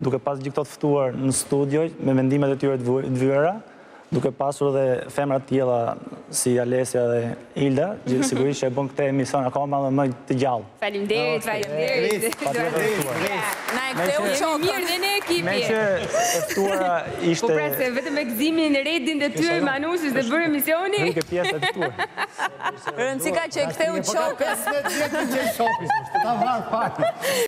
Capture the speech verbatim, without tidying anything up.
duke pas gjithë këto të ftuar në studio me mendimet e tyre të vyera, duke pasur dhe femra të tjera si Alesia dhe Ilda, gjithë sigurisht që e bën këtë emision akoma dhe më të gjallë. Faleminderit, faleminderit. Na e ktheu çokën. Mirë dhe ne ekipi. Me që e ftuara ishte... Po pra se vetëm me gëzimin e Redin dhe ty Manushis dhe bërë emisioni. Nuk e pjesë e ftuar. Rëndësika që e ktheu çokën. pesëdhjetë vjet që e shopi, ta vrarë pak.